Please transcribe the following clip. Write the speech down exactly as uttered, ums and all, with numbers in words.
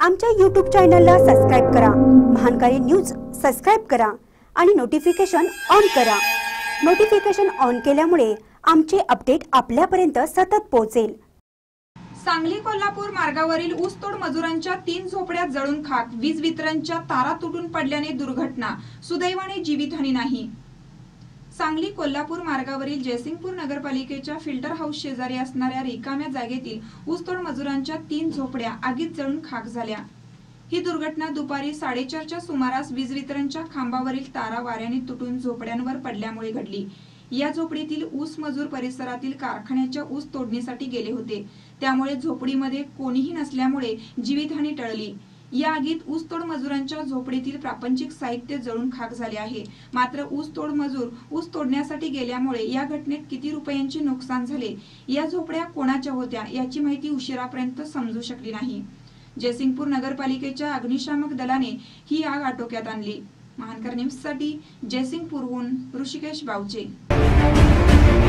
आमच्या यूट्यूब चॅनलला सबस्क्राइब करा, महानकारी न्यूज सबस्क्राइब करा आणि नोटिफिकेशन ऑन करा। नोटिफिकेशन ऑन केल्यामुळे आमचे अपडेट आपल्यापर्यंत सतत पोहोचेल। सांगली कोल्हापूर मार्गावरील ऊसतोड मजुरांच्या तीन झोपड्यात जळून खाक, वीज वितरणच्या तारा तुटून पडल्याने दुर्घटना, सुदैवाने जीवितहानी नाही। सांगली कोल्हापूर मार्गावरील जयसिंगपूर नगरपालिकेच्या फिल्टर हाऊस शेजारी असणाऱ्या रिकाम्या जागेतील ऊसतोड मजुरांच्या तीन झोपड्या आगीत जळून खाक झाल्या। ही दुर्घटना दुपारी साडेचारच्या सुमारास वीज वितरणच्या खांबावरील तारा वाऱ्याने तुटून झोपड्यांवर पडल्यामुळे घडली। या झोपडीतील ऊस मजूर परिसरातील कारखान्याच्या ऊस तोडणीसाठी गेले होते, त्यामुळे झोपडीमध्ये कोणीही नसल्यामुळे जीवितहानी टळली। या आगीत ऊसतोड मजुरांच्या झोपडीतील प्रापंचिक साहित्य जळून खाक झाले आहे। मात्र ऊसतोड मजूर ऊस तोडण्यासाठी गेल्यामुळे या घटनेत किती रुपयांचे नुकसान झाले, या झोपड्या कोणाच्या होत्या याची माहिती उशिरापर्यंत समजू शकली नाही। जयसिंगपूर नगरपालिकेच्या अग्निशामक दलाने ही आग आटोक्यात आणली। महानकर न्यूज साठी जयसिंगपूरहून ऋषिकेश बावचे।